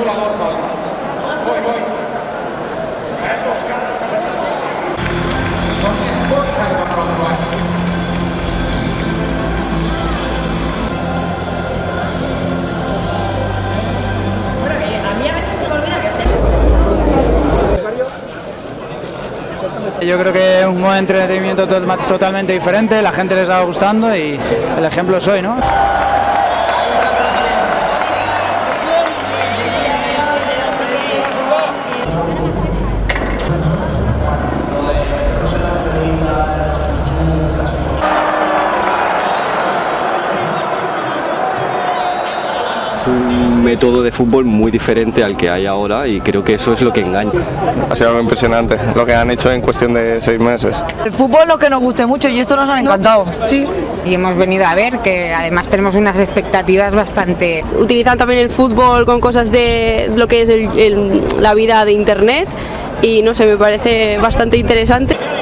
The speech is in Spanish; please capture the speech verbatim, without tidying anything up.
Yo creo que es un modo de entretenimiento totalmente diferente, la gente les está gustando y el ejemplo soy, ¿no? Es un método de fútbol muy diferente al que hay ahora y creo que eso es lo que engaña. Ha sido impresionante lo que han hecho en cuestión de seis meses. El fútbol lo que nos guste mucho y esto nos han encantado. Sí. Y hemos venido a ver que además tenemos unas expectativas bastante... Utilizan también el fútbol con cosas de lo que es el, el, la vida de internet y no sé, me parece bastante interesante.